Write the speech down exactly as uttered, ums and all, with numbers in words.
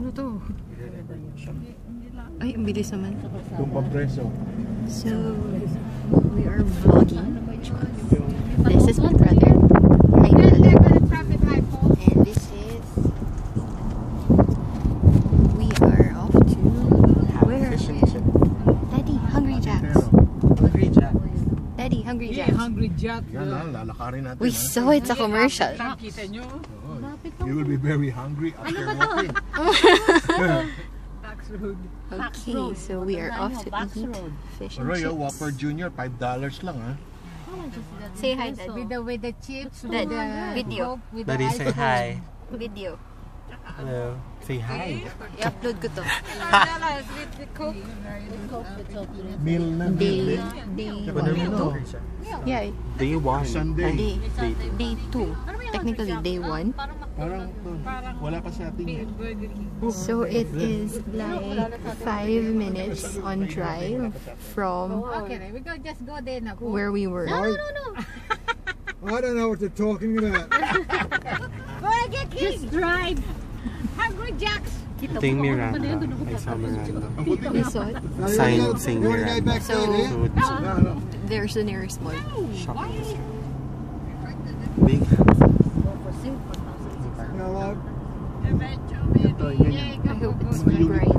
Ano to? Ay, ang bilis naman. Yung pampreso. So, we are vlogging. This is my brother. Hi, brother. And this is... We are off to... Where? Daddy, Hungry Jack's. Hungry Jack. Daddy, Hungry Yeah, Jack's. Hungry Jack. Yan na, lalakarin natin. We saw it sa commercial. Kita nyo? You will be very hungry after walking. Tax Road. Okay, so we are off to eat fish and Roy, chips. Whopper Junior, five dollars lang ha. Say hi, Dad. With the, with the chips, with Dad, the video. Coke, with Daddy, the say ice cream. hi. Video. Hello. Say hi. I-upload ko to. With the Coke. With Coke, with chocolate. Meal na meal. Day, day Ano one. yun to? Yeah, Day one. Sunday. day, day two. Technically, day one. Parang wala pa sa atin eh. So it is like five minutes on drive from Okay, we go just go there now. where we were. No, no, no. I don't know what they're talking about. Go get kids. Just drive. Hungry Jack's. Ito yung Miranda. I saw Miranda. We saw it. Sign saying You want to go Miranda. back So there, yeah? Food. No, no. there's the nearest mall. Shopping district. Big. You know what? Eventually. I hope it's bright.